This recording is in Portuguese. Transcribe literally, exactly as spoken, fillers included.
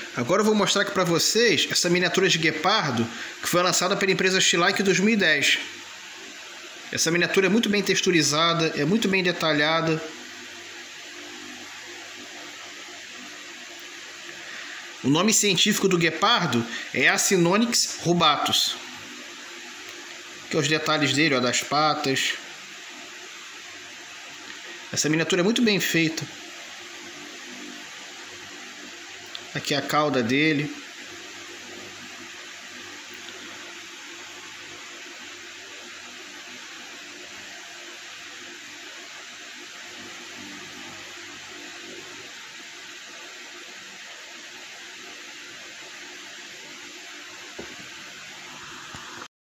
Agora eu vou mostrar aqui para vocês essa miniatura de guepardo que foi lançada pela empresa Schleich em dois mil e dez. Essa miniatura é muito bem texturizada, é muito bem detalhada. O nome científico do guepardo é Acinonyx rubatus. Aqui os detalhes dele, ó, das patas. Essa miniatura é muito bem feita. Aqui a cauda dele.